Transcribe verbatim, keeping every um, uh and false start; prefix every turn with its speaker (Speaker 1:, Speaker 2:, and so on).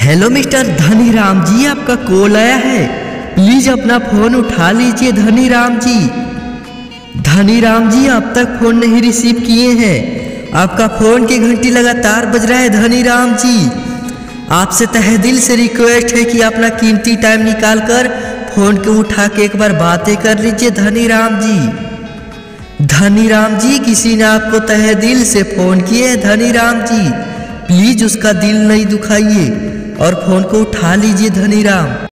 Speaker 1: Hello mister Dhaniram जी, आपका call आया है। प्लीज अपना फोन उठा लीजिए धनीराम जी। धनीराम जी अब तक फोन नहीं रिसीव किए हैं। आपका फोन की घंटी लगातार बज रहा है धनीराम जी। आपसे तहे दिल से रिक्वेस्ट है कि अपना कीमती टाइम निकाल कर फोन को उठा के एक बार बातें कर लीजिए धनीराम जी। धनीराम जी, किसी ने आपको तहे दिल से फोन किए है धनीराम जी। प्लीज उसका दिल नहीं दुखाइए और फोन को उठा लीजिए धनीराम।